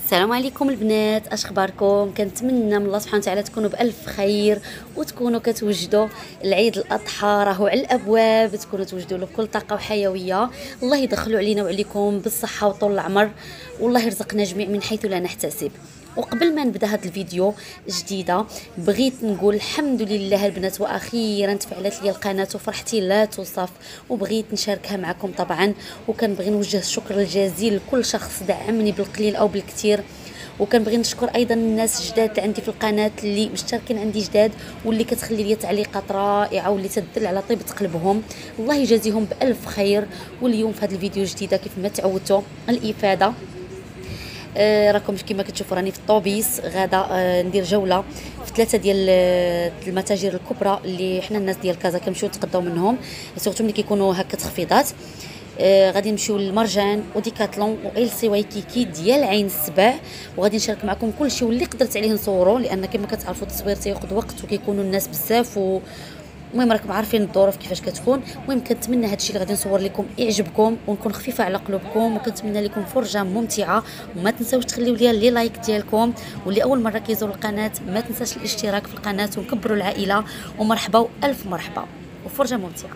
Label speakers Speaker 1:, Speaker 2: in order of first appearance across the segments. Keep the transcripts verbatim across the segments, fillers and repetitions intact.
Speaker 1: السلام عليكم البنات، اش اخباركم؟ كنتمنى من الله سبحانه وتعالى تكونوا بالف خير وتكونوا كتوجدوا العيد الاضحى راهو على الابواب، تكونوا توجدوا له بكل طاقه وحيويه. الله يدخلوا علينا وعليكم بالصحه وطول العمر، والله يرزقنا جميع من حيث لا نحتسب. وقبل ما نبدا هذا الفيديو جديده بغيت نقول الحمد لله البنات، واخيرا تفعلت لي القناه وفرحتي لا توصف، وبغيت نشاركها معكم طبعا. وكنبغي نوجه الشكر الجزيل لكل شخص دعمني بالقليل او بالكثير، وكنبغي نشكر ايضا الناس جداد عندي في القناه اللي مشتركين عندي جداد، واللي كتخلي لي تعليقات رائعه واللي تدل على طيبه قلبهم. الله يجازيهم بالف خير. واليوم في هذا الفيديو الجديده كيف ما تعودتوا الافاده، آه راكم كما كتشوفوا راني في الطوبيس غادا آه ندير جوله في ثلاثه ديال المتاجر الكبرى اللي حنا الناس ديال كازا كنمشيو نتقداو منهم، سورتو ملي كيكونوا هكا تخفيضات. آه غادي نمشيو للمرجان وديكاتلون وال سي واي كيكي ديال عين السبع، وغادي نشارك معكم كل شيء واللي قدرت عليه نصورو، لان كما كتعرفوا التصوير تياخذ وقت وكيكونوا الناس بزاف و المهم راكم عارفين الظروف كيفاش كتكون. المهم كنتمنى هادشي اللي غادي نصور لكم يعجبكم ونكون خفيفه على قلوبكم، وكنتمنى لكم فرجه ممتعه. وما تنساوش تخليو لي لي لايك ديالكم، واللي اول مره كيزور القناه ما تنساش الاشتراك في القناه ونكبروا العائله. ومرحبا والف مرحبا وفرجه ممتعه.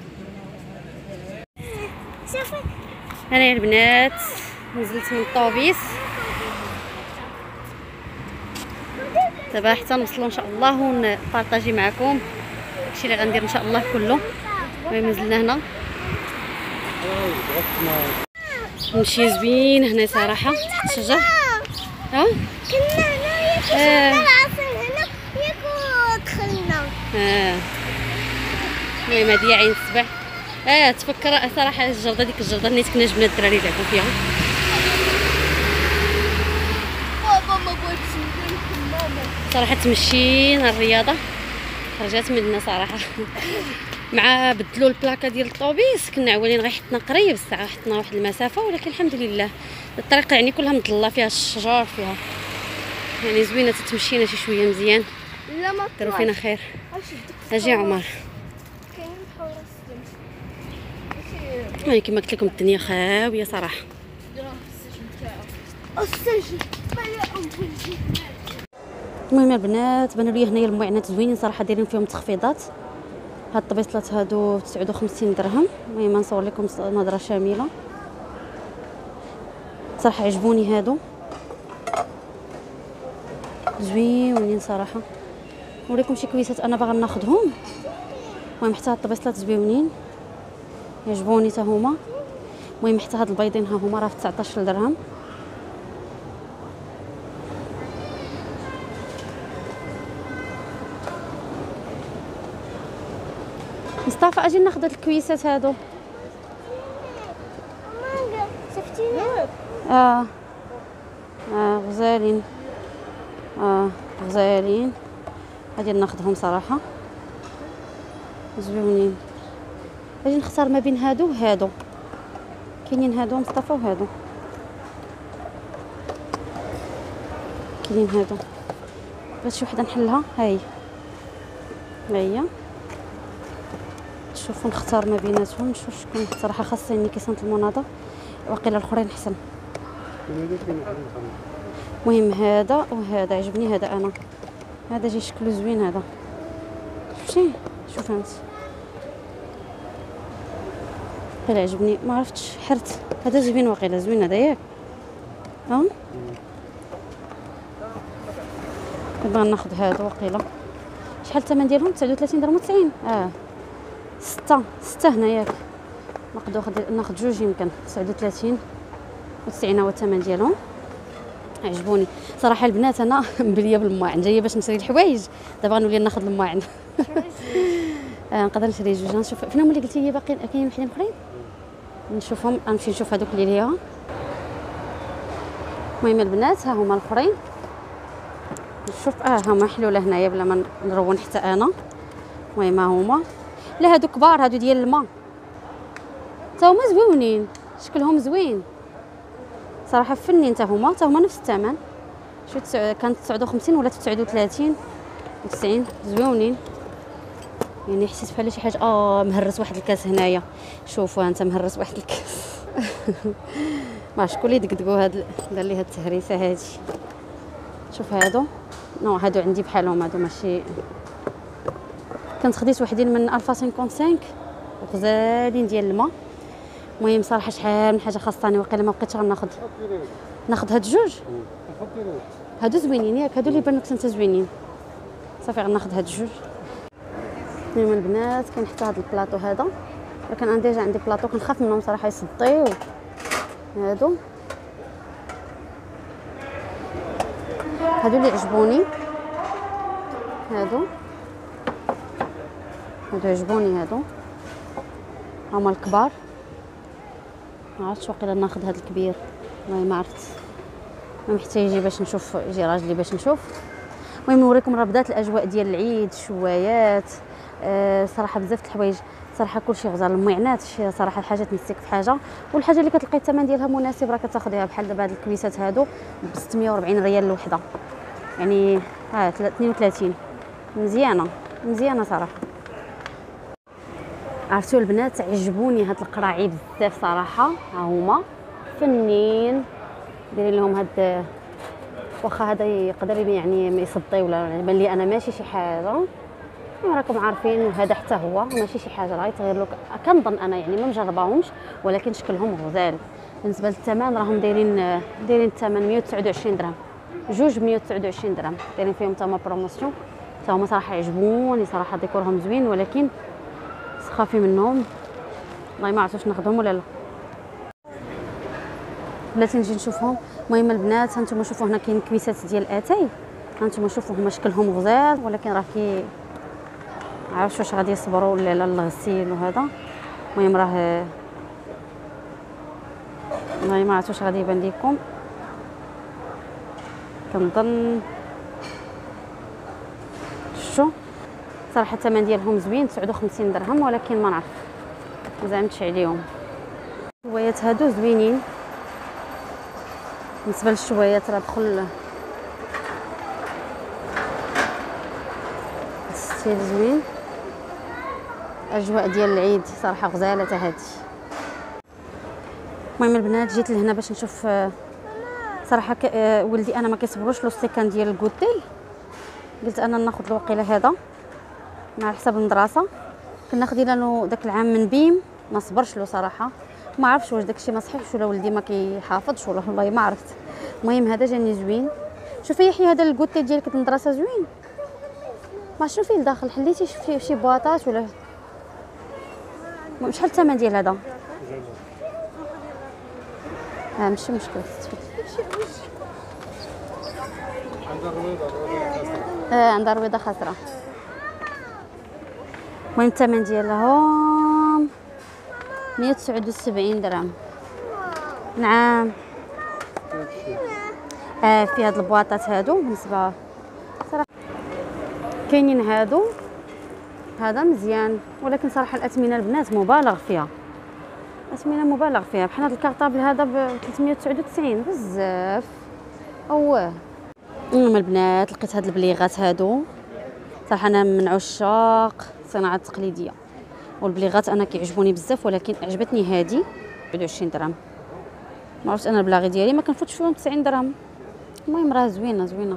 Speaker 1: شوفي انا يا البنات نزلت من الطوبيس دابا حتى نوصلوا ان شاء الله ونبارطاجي معكم داكشي اللي غندير ان شاء الله كله. المهم نزلنا هنا نمشي زوين هنا صراحه تحت الشجر. ها
Speaker 2: كنا هنايا في العصر هنا ياك دخلنا.
Speaker 1: اه المهم هادي عين السبع. اه تفكر صراحه الجرده ديك الجرده اللي كنا جبنا الدراري يلعبوا فيها.
Speaker 2: بابا ما بغيتش ماما
Speaker 1: صراحه تمشينا الرياضه خرجات مننا صراحه. مع بدلوا البلاكه ديال الطوبيس كنا عوالين غير حطنا قريب الساعه، حطنا واحد المسافه، ولكن الحمد لله الطريق يعني كلها مظله فيها الشجر فيها يعني زوينه تتمشينا شي شويه مزيان.
Speaker 2: لا ما
Speaker 1: داروا فينا خير. اجي عمر
Speaker 2: كاين حورس
Speaker 1: يعني كما قلت لكم الدنيا خاويه صراحه.
Speaker 2: السجن مليء بالجن.
Speaker 1: المهم البنات بانوا لي هنايا المعينات زوينين صراحه، دايرين فيهم تخفيضات. هاد الطبيصلات هادو تسعة وخمسين درهم. المهم نصور لكم نظره شامله صراحه عجبوني هادو زوينين صراحه. نوريكم شي كويسات انا باغا ناخذهم. المهم حتى هاد الطبيصلات زوينين يعجبوني حتى هما. المهم حتى هاد البيضين ها هما راه في تسعطاش درهم. مصطفى اجي ناخذ هاد الكويسات هادو.
Speaker 2: شفتيني؟
Speaker 1: اه اه غزالين، اه غزالين غادي ناخذهم صراحه زوينين. اجي نختار ما بين هادو وهادو، كاينين هادو مصطفى وهادو كاينين هادو. بغيت شي وحده نحلها هاي هي، شوفوا نختار ما بيناتهم نشوف شكون صراحه خاصني كيسانت المناضه، واقيلا الاخرين احسن. المهم هذا وهذا عجبني، هذا انا هذا جاي شكله زوين هذا. شفتي شوف انت هذا عجبني ما عرفتش حرت. هذا زوين واقيلا زوين هذا ياك. ها دابا ناخذ هذا واقيلا. شحال الثمن ديالهم؟ تسعة وثلاثين درهم وتسعين. اه ستة ستة هنا ياك. ناخذ ناخذ جوج يمكن تسعة وثلاثين وتسعين هو الثمن ديالهم. عجبوني صراحه البنات. انا مبليه بالماعن جايه باش نشري الحوايج، دابا غنولي ناخذ الماعن. آه نقدر نشري جوج. نشوف فين هما اللي قلتي لي باقيين كاينين وحدين اخرين نشوفهم. غنمشي نشوف هذوك اللي ليها. المهم البنات ها هما الاخرين نشوف. اه هما حلوله هنايا بلا ما نرون حتى انا. المهم ها هما. لا هادو كبار، هادو ديال الماء تا هما زوينين شكلهم زوين صراحه. فنين تا هما تا هما نفس الثمن. شو تسع... كانت تسعة وخمسين ولا تسعة وثلاثين وتسعين. زوينين يعني حسيت بحال شي حاجه. اه مهرس واحد الكاس هنايا، شوفوا انت مهرس واحد الكاس. ما شكون اللي دقدقوا هاد دار لي هاد التهريسه هادي. شوف هادو نو هادو عندي بحالهم، هادو ماشي كنت خديت وحدين من ألفا خمسة وخمسين غزالين ديال الماء. المهم صراحه شحال من حاجه خاصني وقيلا ما بقيتش غناخذ ناخذ هاد جوج. هادو زوينين ياك، هادو اللي بانوا كنت زوينين. صافي غناخذ هاد جوج. المهم البنات كاين حتى هاد البلاطو هذا، ولكن انا ديجا عندي بلاطو كنخاف منهم صراحه يصديو. هادو هادو اللي عجبوني، هادو هادو عجبوني، هادو هما الكبار. ما عرفتش واقيلا ناخذ هاد الكبير، والله ما عرفت، ما محتاج يجي باش نشوف، يجي راجلي باش نشوف. المهم نوريكم راه بدات الاجواء ديال العيد، الشوايات أه صراحه بزاف د الحوايج، صراحه كلشي غزال. المعينات صراحه الحاجه تمسك في حاجه، والحاجه اللي كتلقاي الثمن ديالها مناسب راه كتاخذيها. بحال دابا هاد الكويسات هادو ب ستمية وأربعين ريال الوحده، يعني ها اثنين وثلاثين. مزيانه مزيانه صراحه. عرفتوا البنات عجبوني هاد القراعي بزاف صراحه، ها هما فنين دايرين لهم هاد، واخا هذا يقدر يعني ما يصدي ولا يبان لي انا ماشي شي حاجه، راكم عارفين. وهذا حتى هو ماشي شي حاجه راه يتغير لك، كنظن انا يعني ما مجرباهمش، ولكن شكلهم غزال. بالنسبه للثمن راهم دايرين دايرين الثمن مية وتسعة وعشرين درهم، جوج مية وتسعة وعشرين درهم، دايرين فيهم تما بروموسيون. حتى هما صراحه عجبوني صراحه، ديكورهم زوين، ولكن سخافي منهم والله ما عرفتش ناخذهم ولا لا. بلاتي نجي نشوفهم. المهم البنات هانتوما شوفوا هنا كاين كويسات ديال اتاي، هانتوما شوفوا هما شكلهم غزال، ولكن راه كي عرفتش واش غادي يصبروا ولا لا الغسيل وهذا. المهم راه والله ما عرفتش واش غادي يبان لكم، كنظن شو صراحه الثمن ديالهم زوين تسعة وخمسين درهم، ولكن ما نعرف ما زعمتش عليهم. الشوايات هادو زوينين. بالنسبه للشوايات راه دخل ستيل زوين، اجواء ديال العيد صراحه غزاله حتى هادي. المهم البنات جيت لهنا باش نشوف صراحه ك... ولدي انا ما كيصبروش لو ستيكان ديال الكوتيل، قلت انا ناخذ الوقيله هذا مع حساب المدرسه. كنا خدينا له داك العام من بيم، ما صبرش له صراحه، ما عرفتش واش داكشي ما صحيحش ولا ولدي ما كيحافظش ولا والله ما عرفت. المهم هذا جاني زوين. شوفي يحيى هذا الكوتيل ديالك المدرسه زوين، ما شنو فيه لداخل، حليتي شي شي بواطات ولا شحال الثمن ديال هذا؟ ها ماشي مشكل. اه عندها رويضه خضراء. المهم الثمن ديالهم مية وتسعة وسبعين درهم. نعم اه في هاد البواطات هادو بالنسبه صراحه كاينين هادو، هذا مزيان، ولكن صراحه الاثمنه البنات مبالغ فيها، اثمنه مبالغ فيها. بحال هذا الكارطابل هذا ب ثلاثمية وتسعة وتسعين بزاف. اوه المهم البنات لقيت هاد البليغات هادو، صراحه انا من عشاق الصناعه التقليديه، والبليغات انا كيعجبوني بزاف، ولكن عجبتني هادي واحد وعشرين درهم. ما عرفتش انا البلاغي ديالي ما كنفوتش فيهم تسعين درهم. المهم راه زوينه زوينه.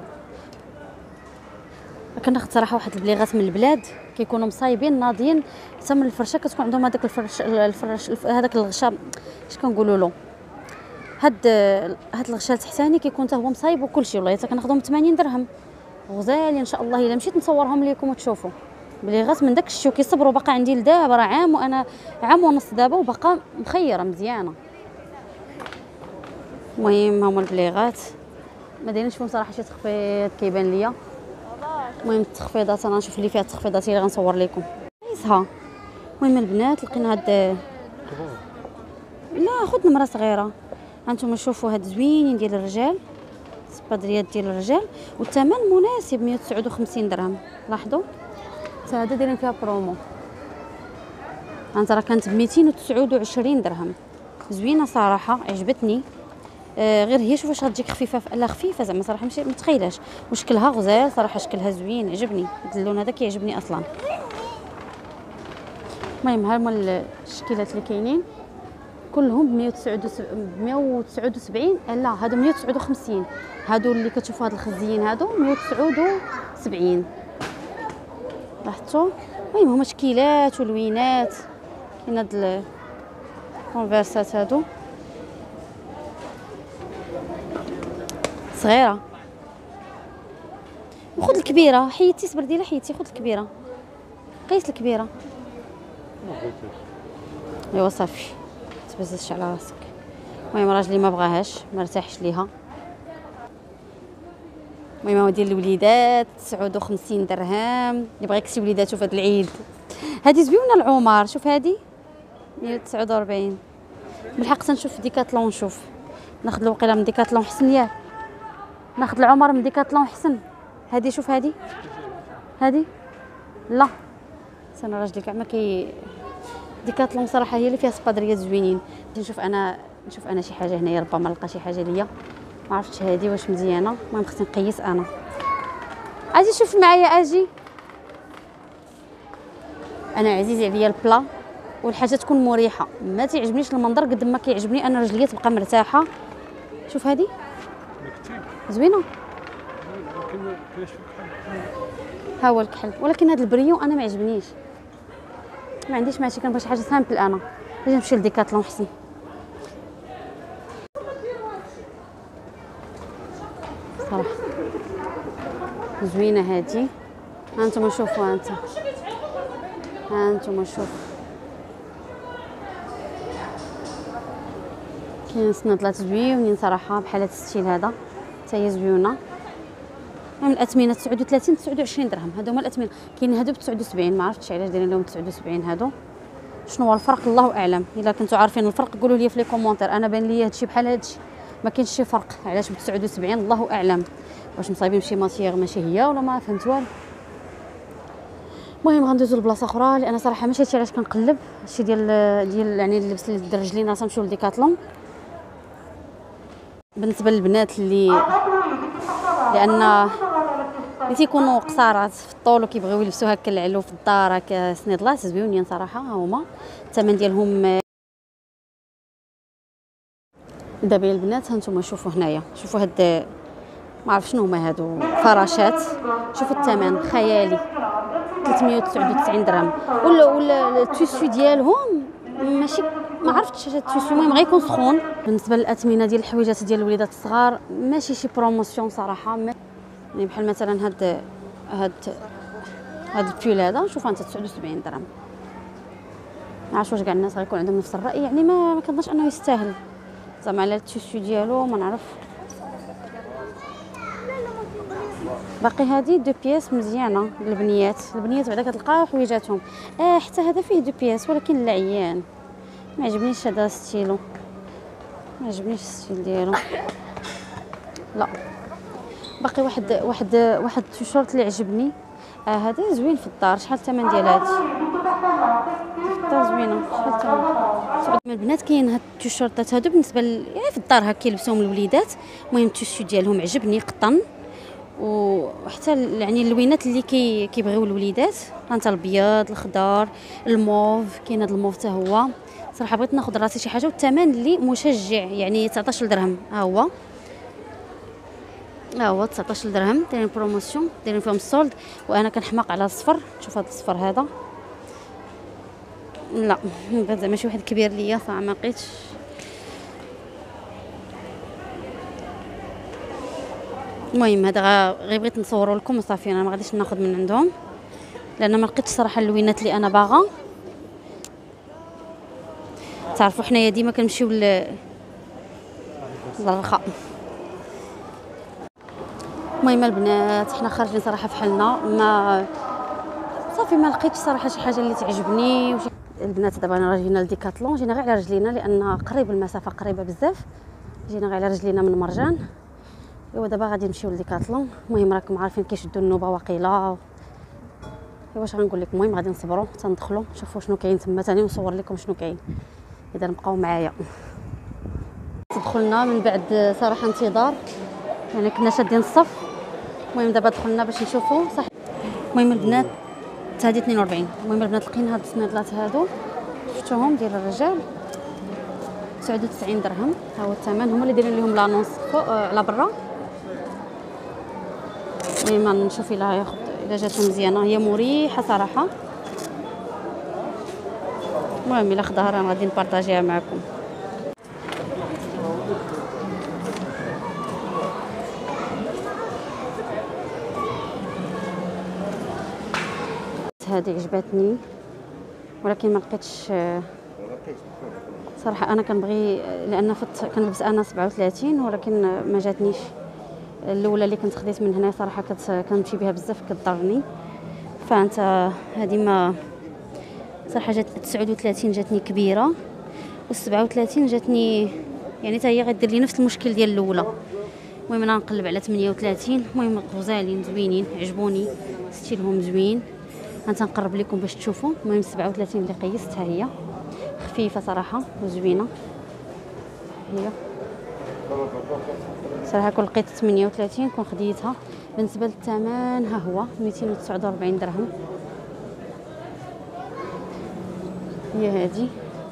Speaker 1: كناخذ صراحه واحد البليغات من البلاد كيكونوا مصايبين ناضيين حتى من الفرشه، كتكون عندهم هذاك الفرش الفرش هذاك الغشا اش كنقولوا له، هاد هاد الغشا التحتاني كيكون حتى هو مصايب وكلشي. والله حتى كناخذهم ثمانين درهم غزالين ان شاء الله. الا مشيت نصورهم لكم وتشوفوا بليغات من داك الشيء كيصبروا باقا عندي لدابا، راه عام وانا عام ونص دابا وباقا مخيره مزيانه. المهم هما البليغات ما دايرينش فيهم صراحه شي تخفيض كيبان ليا. المهم التخفيضات انا نشوف اللي فيها التخفيضات اللي غنصور لكم قيسها. المهم البنات لقينا هاد لا خذ نمره صغيره. هانتوما شوفوا هاد زوينين ديال الرجال، سبادريات ديال الرجال، والثمن مناسب مية وتسعة وخمسين درهم. لاحظوا حتى هذا دايرين فيها برومو، هانت راه كانت ب ميتين وتسعة وعشرين درهم. زوينه صراحه عجبتني. آه غير هي شوف واش غتجيك خفيفه، لا خفيفه زعما صراحه ماشي متخيلاش، وشكلها غزال صراحه، شكلها زوين عجبني، اللون هذا كيعجبني اصلا. المهم ها هما الشكيلات اللي كاينين. كلهم ب مية وتسعة وسبعين. لا هادو مية وتسعة وخمسين. هادو اللي كتشوفوا هاد الخزيين هادو مية وتسعة وسبعين. لاحظتوا؟ المهم هما شكيلات ولوينات. كاين هاد الكونفرسات هادو صغيره. وخذ الكبيره. حيدتي سبرديله حيدتي. خذ الكبيره. قيس الكبيره. ايوا صافي تبززش على راسك. المهم راجلي ما بغاهاش ما ارتاحش ليها. المهم هو ديال الوليدات تسعة وخمسين درهم. اللي بغى يكسي وليداتو في هذا العيد. هذه زوينه العمر. شوف هذه مية وتسعة وأربعين. بالحق تنشوف ديكاتلون. نشوف ناخذ الوقيله من ديكاتلون حسن ياك. ناخذ العمر من ديكاتلون حسن. هذه شوف هذه هذه لا سنه راجلي كاع ما كي ديكاتلون صراحه هي اللي فيها سبادريات زوينين. نشوف انا نشوف انا شي حاجه هنايا ربما نلقى شي حاجه ليا ما عرفتش هذه واش مزيانه. المهم خصني نقيس انا. اجي شوف معايا اجي. انا عزيز عليا البلا والحاجه تكون مريحه. ما تعجبنيش المنظر قد ما كيعجبني انا رجليا تبقى مرتاحه. شوف هذه زوينه. ها هو الكحل ولكن هذا البريو انا ما عجبنيش. ما عنديش ماشي كنبغي شي حاجه سامبل. انا غادي نمشي لديكاتلون حسن. صراحه زوينه هذه. ها انتم شوفوا. ها انت ها انتم شوفوا. كاين سنادلات زويونين صراحه بحال هذا الستيل هذا حتى هي زويونه. من الاثمنه تسعة وثلاثين تسعة وعشرين درهم. هادو هما الاثمنه. كاين هادو ب تسعة وسبعين. ما عرفتش علاش دايرين لهم تسعة وسبعين. هادو شنو هو الفرق الله اعلم. الا كنتو عارفين الفرق قولوا لي في لي كومونتير. انا بان لي هادشي بحال هادشي ما كاينش شي فرق. علاش ب تسعة وسبعين الله اعلم. واش مصايبين بشي ماتيير ماشي هي ولا ما فهمت والو. المهم غندوزو لبلاصه اخرى لان صراحه ماشي هادشي علاش كنقلب. هادشي ديال ديال يعني اللبس اللي ديال رجلين راه نمشيو لديكاتلون. بالنسبه للبنات اللي لان اللي تيكونوا قصارات في الطول وكيبغيو يلبسوا هكا العلو في الدار هكا سنيدلات زويونين صراحه. ها هما الثمن ديالهم. دابا البنات ها نتوما شوفوا هنايا. شوفوا هاد ما عرف شنو هما هادو فراشات. شوفوا الثمن خيالي ثلاثمية وتسعة وتسعين درهم. ولا ولا التيسو ديالهم ماشي ما عرفتش هاد التيسو. المهم غيكون سخون. بالنسبه للاثمنه ديال الحويجات ديال الوليدات الصغار ماشي شي بروموسيون صراحه. يعني بحال مثلا هاد هاد هاد البيول هذا شوف انت تسعة وسبعين درهم. ما عرفتش واش كاع الناس غيكون عندهم نفس الراي. يعني ما ما كنظنش انه يستاهل زعما على التيسو ديالو. ما نعرف. باقي هذه دو بياس مزيانه للبنيات. البنيات بعدا كتلقى حويجاتهم. اه حتى هذا فيه دو بياس ولكن العيان ما عجبنيش هذا ستيلو. ما عجبنيش الستيل ديالو. لا باقي واحد واحد واحد التيشيرت اللي عجبني. آه هذا زوين في الدار. شحال الثمن ديال هذا؟ في الدار زوينه. شحال الثمن؟ من البنات كاين هاد التيشيرتات هادو بالنسبه ل... يعني في الدار هكا يلبسوهم الوليدات. المهم التيشيرت ديالهم عجبني قطن. وحتى يعني اللوينات اللي كي كيبغيو الوليدات. ها انت الابيض الخضر الموف. كاين هذا الموف حتى هو صراحه بغيت ناخذ راسي شي حاجه. والثمن اللي مشجع يعني تسعطاش درهم. ها هو ها هو تسعطاش درهم. دايرين بروموسيون دايرين فيهم السولد. وانا كنحماق على الصفر. شوف هذا الصفر هذا لا بغيت زعما شي واحد كبير ليا صراحه ما لقيتش. المهم هذا غير بغيت نصوروا لكم وصافي. انا ما غاديش ناخذ من عندهم لان ما لقيتش صراحه اللوينات اللي انا باغا. تعرفوا حنايا ديما كنمشيو للرخاء. المهم البنات حنا خارجين صراحه فحالنا ما صافي ما لقيتش صراحه شي حاجه اللي تعجبني. وشي البنات دابا انا جينا لديكاتلون. جينا غير على رجلينا لان قريب المسافه قريبه بزاف. جينا غير على رجلينا من مرجان. ايوا دابا غادي نمشيو لديكاتلون. المهم راكم عارفين كيشدوا النوبه واقيلا. ايوا واش غنقول لكم. المهم غادي نصبروا حتى ندخلوا نشوفوا شنو كاين تما ثاني ونصور لكم شنو كاين. اذا بقاو معايا. دخلنا من بعد صراحه انتظار يعني كنا شادين الصف. المهم دابا دخلنا باش نشوفوا صح. المهم البنات هذه اثنين وأربعين. المهم البنات لقينا هاد السنادلات هادو شفتوهم ديال الرجال. تسعة وتسعين درهم. ها هو الثمن، هما اللي دايرين لهم لانونس فوق على برا. المهم نشوف الا ياخذ الا جاتها مزيانه، هي مريحه صراحه. المهم الا خداها راه غادي نبارطاجيها معكم. هذه عجبتني ولكن ما لقيتش صراحه. انا كنبغي لان فت كنلبس انا سبعة وثلاثين ولكن ما جاتنيش. الاولى اللي كنت خديت من هنا صراحه كت كنمشي بها بزاف كضرني، فانت هذه ما صراحه جات تسعة وثلاثين جاتني كبيره، و37 جاتني يعني حتى هي غدير لي نفس المشكل ديال الاولى. المهم انا نقلب على ثمانية وثلاثين. المهم غزالين زوينين عجبوني، ستيلهم زوين. غنقرب لكم باش تشوفوا. المهم سبعة وثلاثين اللي قيستها هي خفيفه صراحه وزوينه. هي صراحه كون لقيت ثمانية وثلاثين كون خديتها. بالنسبه للثمن ها هو مئتين وتسعة وأربعين درهم. هي هذه.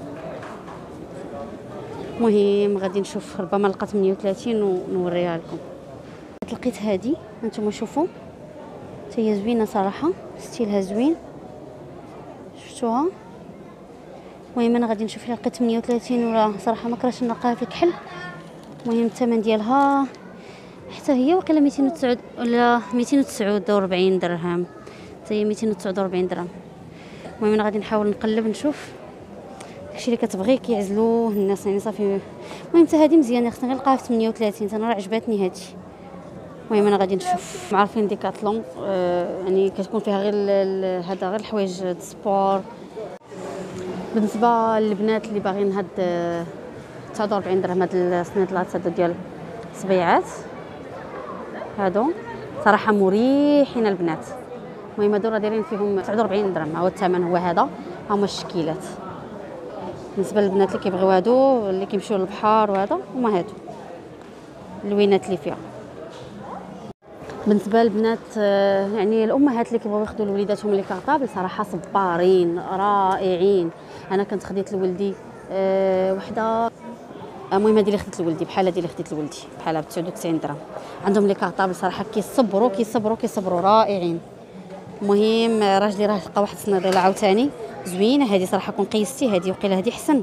Speaker 1: المهم غادي نشوف ربما لقى ثمانية وثلاثين ونوريها لكم. لقيت هذه هانتوما شوفوا، حتى هي زوينه صراحه، ستيلها زوين، شفتوها. المهم انا غادي نشوف الا لقيت ثمانية وثلاثين ولا صراحه ما كرهتش نلقاها في الكحل. المهم الثمن ديالها حتى هي واقيلا مئتين وتسعة ولا مئتين وتسعة وأربعين درهم، حتى هي مئتين وتسعة وأربعين درهم. المهم انا غادي نحاول نقلب نشوف داكشي اللي كتبغي كيعزلوه الناس يعني صافي. المهم حتى هذه مزيانه، خصني غير نلقاها في ثمانية وثلاثين، انا راه عجباتني هذه. المهم انا غادي نشوف. عارفين ديكاتلون آه يعني كتكون فيها غير هذا غير الحوايج د السبور. بالنسبه للبنات اللي باغيين هاد تسعة وأربعين درهم هاد السنيطلات هادو ديال الصبيعات هادو صراحه مريحين البنات. المهم هادو راه دايرين فيهم تسعة وأربعين درهم. هو الثمن هو هذا، هما الشكيلات. بالنسبه للبنات اللي كيبغيو هادو اللي كيمشيو للبحر وهذا هما هادو اللوينات اللي فيها. بالنسبه للبنات يعني الامهات اللي كيبغيو ياخذوا لوليداتهم لي كارطابل صراحه صبارين رائعين. انا كنت خديت لولدي أه وحده. المهم هذه اللي خديت لولدي بحال هذه اللي خديت لولدي بحالها ب تسعة وتسعين درهم. عندهم لي كارطابل صراحه كيصبروا كيصبروا كيصبروا رائعين. المهم راجلي راه لقى واحد الصناديله عاوتاني زوينه. هذه صراحه كون قيستي هذه وقيله هذه احسن.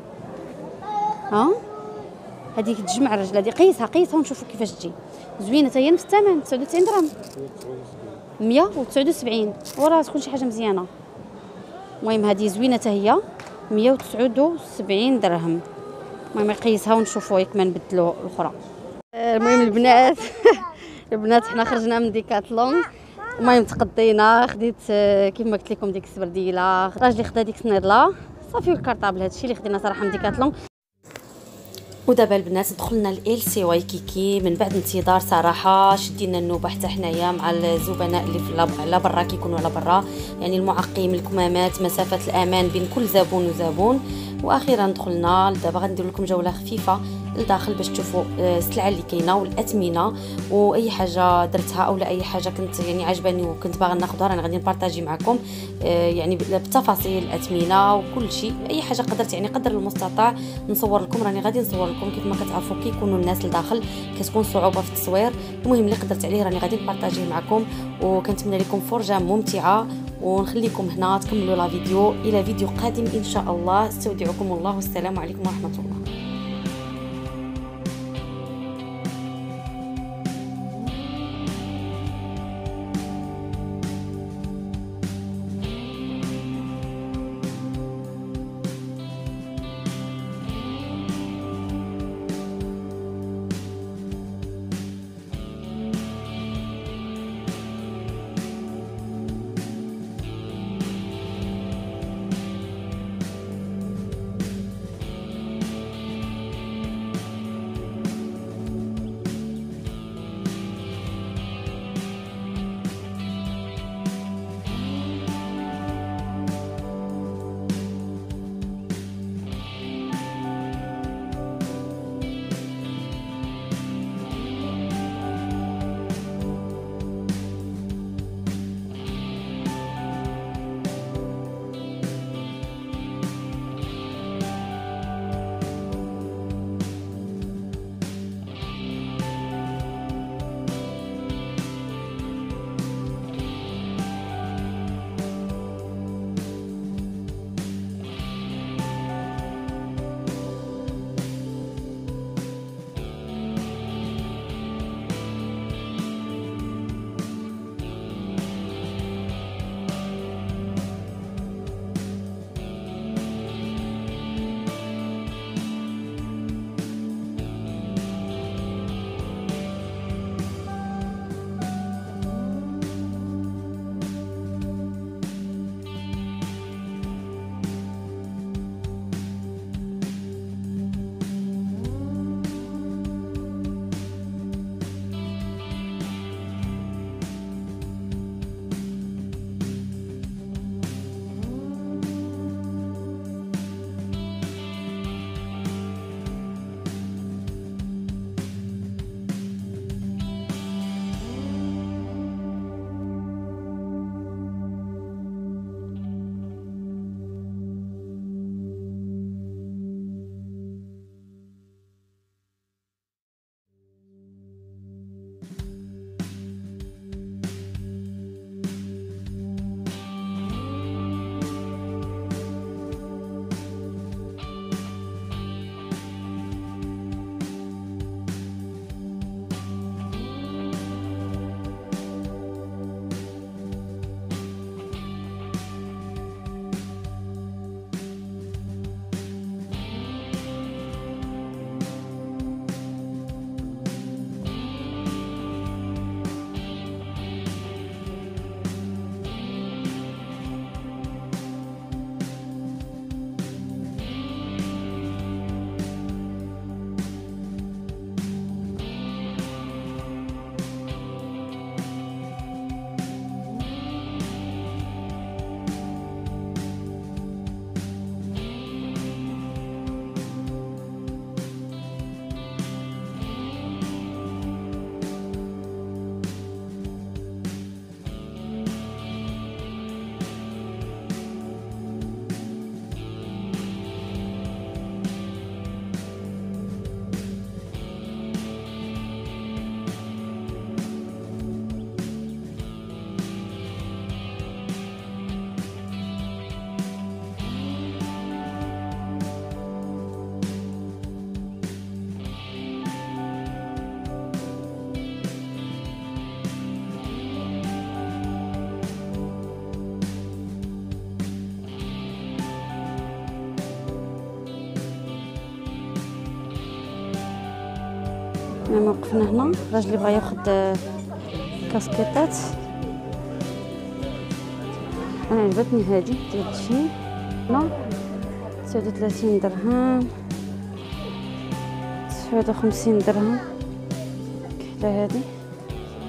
Speaker 1: ها هذه كتجمع الرجل، هذه قيسها قيسها ونشوفوا كيفاش تجي زوينه. حتى هي نفس الثمن تسعة وتسعين درهم، مئة وتسعة وسبعين. وراه تكون شي حاجه مزيانه. المهم هذه زوينه حتى هي مئة وتسعة وسبعين درهم. المهم قيسها ونشوفوا ياك ما نبدلوا الاخرى. المهم البنات البنات حنا خرجنا من ديكاتلون. المهم تقضينا، خديت كيما قلت لكم ديك السبرديله، راجلي خدا ديك الصنيدله صافي والكارطابل. هادشي اللي خدينا صراحه من ديكاتلون. ودابا البنات دخلنا ال سي وايكيكي من بعد انتظار صراحه. شدينا النوبه حتى حنايا مع الزبناء اللي في على برا كيكونوا على برا، يعني المعقم الكمامات مسافه الامان بين كل زبون وزبون. واخيرا دخلنا. دابا غندير لكم جوله خفيفه لداخل باش تشوفوا السلعه اللي كاينه والاثمنه واي حاجه درتها او لا اي حاجه كنت يعني عجباني وكنت باغا ناخذها راني غادي نبارطاجي معكم يعني بالتفاصيل الاثمنه وكل شيء. اي حاجه قدرت يعني قدر المستطاع نصور لكم، راني غادي نصور لكم. كيف ما كتعرفوا كيكونوا الناس لداخل كتكون صعوبه في التصوير. المهم اللي قدرت عليه راني غادي نبارطاجيه معكم، وكنتمنى لكم فرجه ممتعه. ونخليكم هنا تكملوا لا فيديو الى فيديو قادم ان شاء الله. استودعكم الله والسلام عليكم ورحمه الله. انا وقفنا هنا راجلي بغا ياخد كاسكيطات. انا عجبتني هذه ديال التشني هنا تسعة وثلاثين درهم تسعة وخمسين درهم كحله هذه.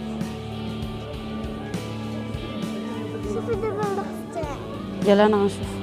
Speaker 2: شوفي دابا الرخص تاعي.
Speaker 1: يلا انا غنشوف.